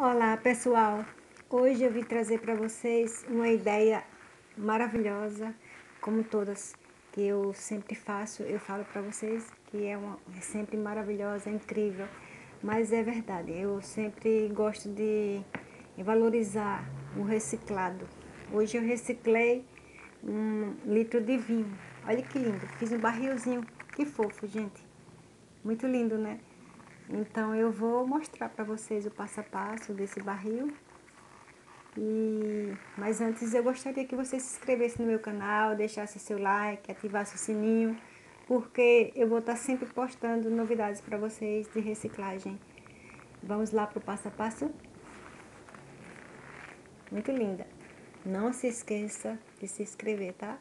Olá pessoal, hoje eu vim trazer para vocês uma ideia maravilhosa, como todas que eu sempre faço, eu falo para vocês que é sempre maravilhosa, é incrível, mas é verdade, eu sempre gosto de valorizar o reciclado. Hoje eu reciclei 1 litro de vinho, olha que lindo, fiz um barrilzinho, que fofo, gente, muito lindo, né? Então eu vou mostrar para vocês o passo a passo desse barril. Mas antes eu gostaria que você se inscrevesse no meu canal, deixasse seu like, ativasse o sininho, porque eu vou estar sempre postando novidades para vocês de reciclagem. Vamos lá para o passo a passo? Muito linda. Não se esqueça de se inscrever, tá?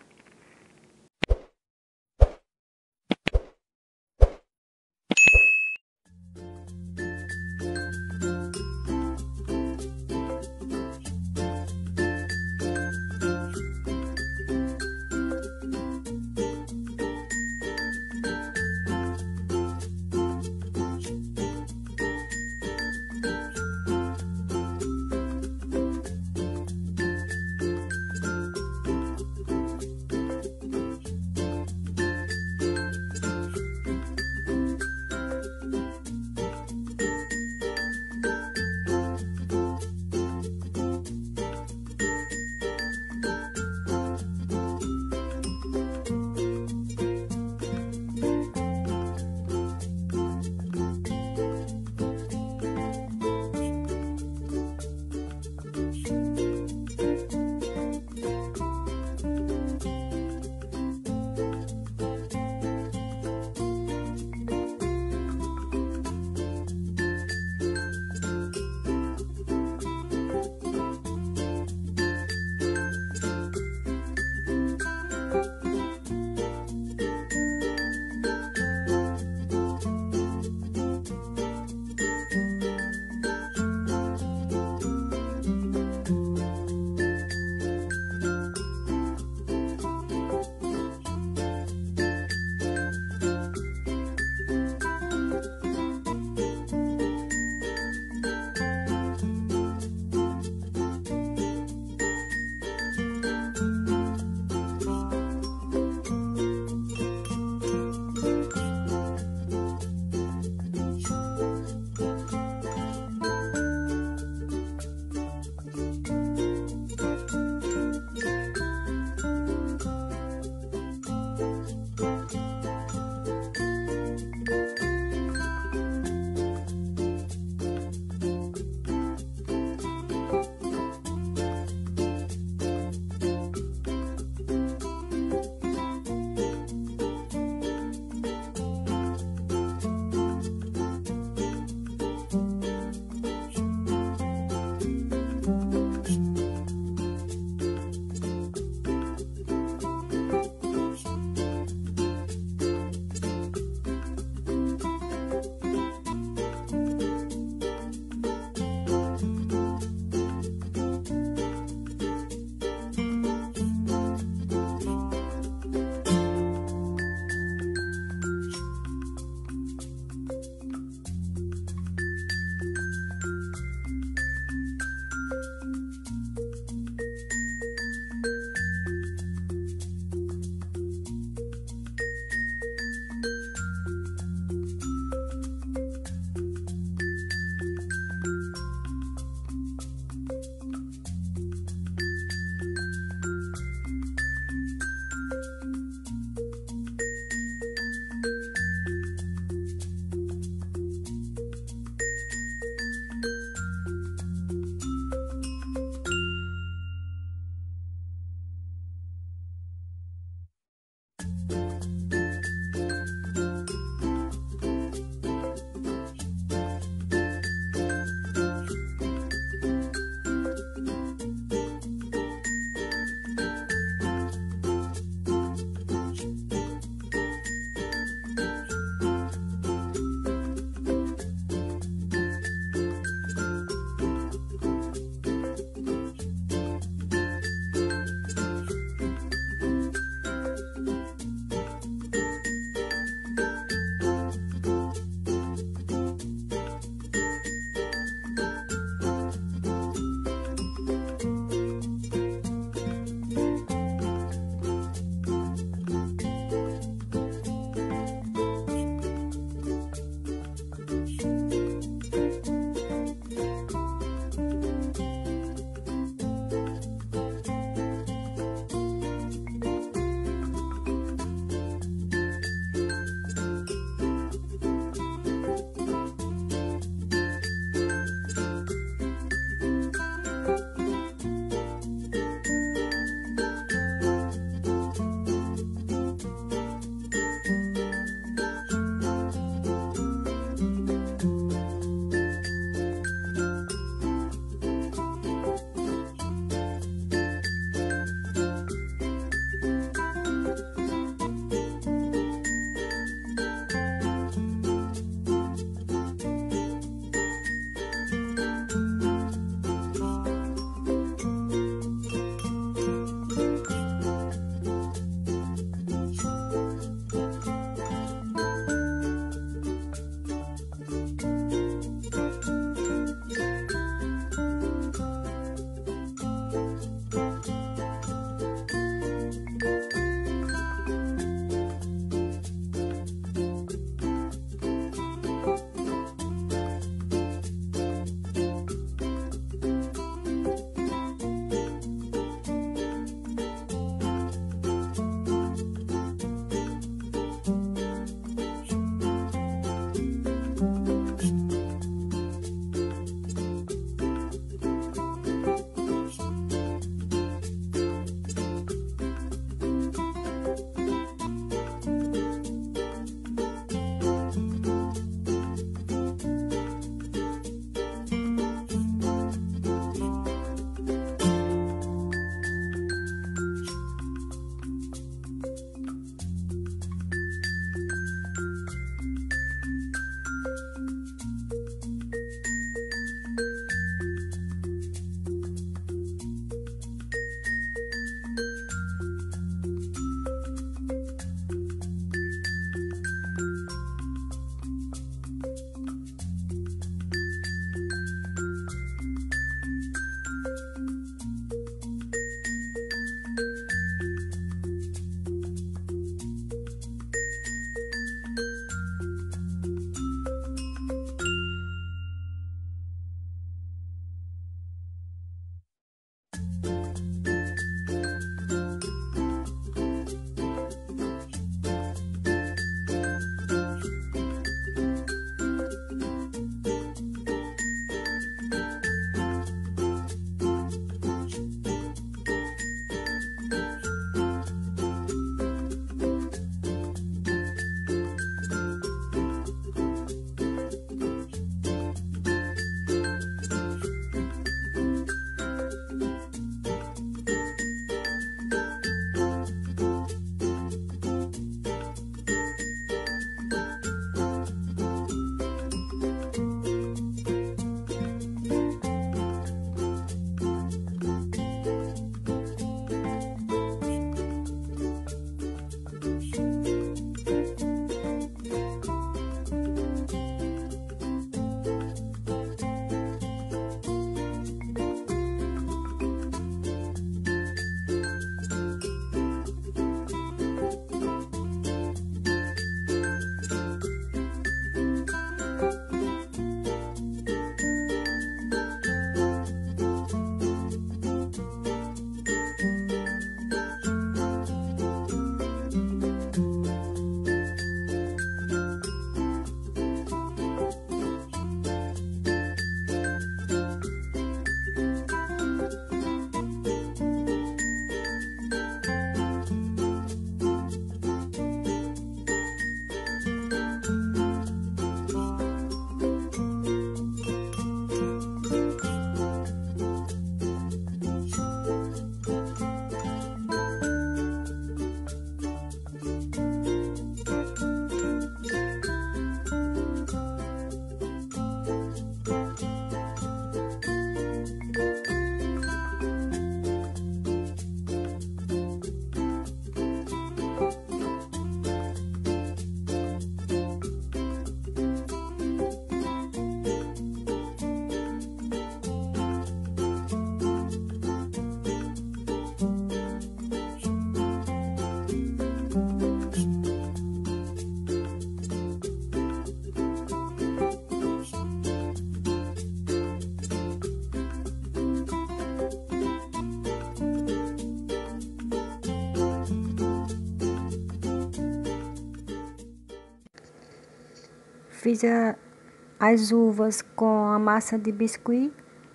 fiz as uvas com a massa de biscuit.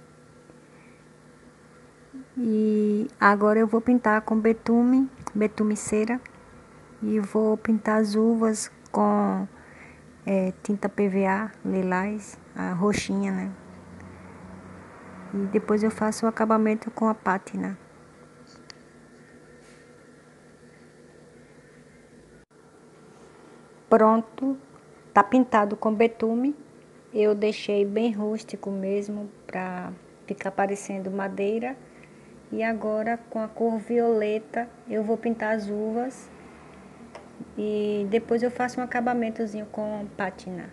E agora eu vou pintar com betume cera. E vou pintar as uvas com tinta PVA, lilás, a roxinha, né? E depois eu faço o acabamento com a pátina. Pronto, tá pintado com betume. Eu deixei bem rústico mesmo, pra ficar parecendo madeira. E agora com a cor violeta eu vou pintar as uvas. E depois eu faço um acabamentozinho com pátina.